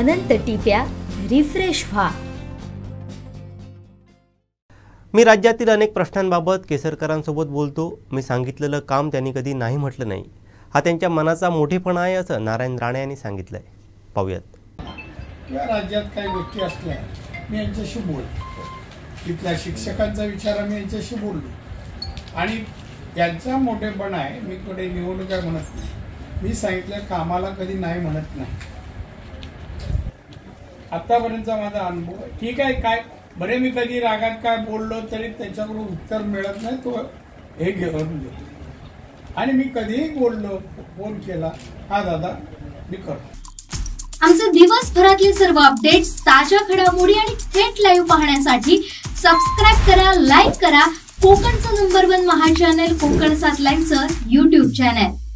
अनंत टिप्या refresh व्हा। मी राज्यातील अनेक प्रश्नांबाबत केसरकरांसोबत बोलतो। मी सांगितलेलं काम त्यांनी कधी नाही म्हटलं नाही। हा त्यांच्या मनाचा मोठेपणा आहे असं नारायण राणे यांनी सांगितलंय। पाहूयात। या राज्यात काही गोष्टी असल्या मी यांच्याशी बोलतो, तिथल्या शिक्षकांचा विचार मी यांच्याशी बोललो आणि यांचा मोठेपणा आहे। मी कडे निवडणूक आहे म्हणत नाही, मी सांगितलं कामाला कधी नाही म्हणत नाही। आतापर्यंतचा माझा अनुभव ठीक आहे। काय बरे मी कधी रागात काय बोललो तरी त्याच्याकडून उत्तर मिळत नाही, तो हे घेऊन घेतो आणि मी कधीही बोललो फोन केला हा दादा मी करतो। आमचे दिवसभरातले सर्व अपडेट्स, ताज्या घडामोडी आणि थेट लाईव्ह पाहण्यासाठी सबस्क्राइब करा, लाईक करा कोकणचं नंबर 1 महा चॅनल कोकण 7 लाईव्हचं YouTube चॅनल।